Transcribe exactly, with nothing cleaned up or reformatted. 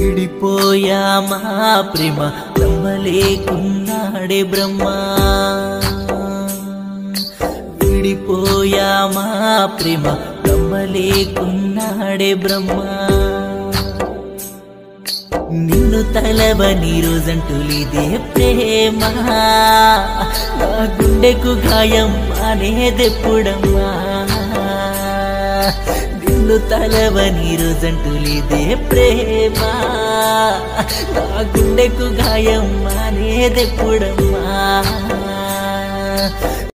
విడిపోయామా ప్రేమ నమ్మలేకున్నాడే బ్రహ్మ విడిపోయామా ప్రేమ నమ్మలేకున్నాడే బ్రహ్మ నిన్ను తలవని రోజంటూ లేదే ప్రేమ నా గుండెకు గాయం అనేదెప్పుడమ్మా నిన్ను తలవని రోజంటూ లేదే ప్రేమ నా గుండెకు గాయం అనేదెప్పుడమ్మా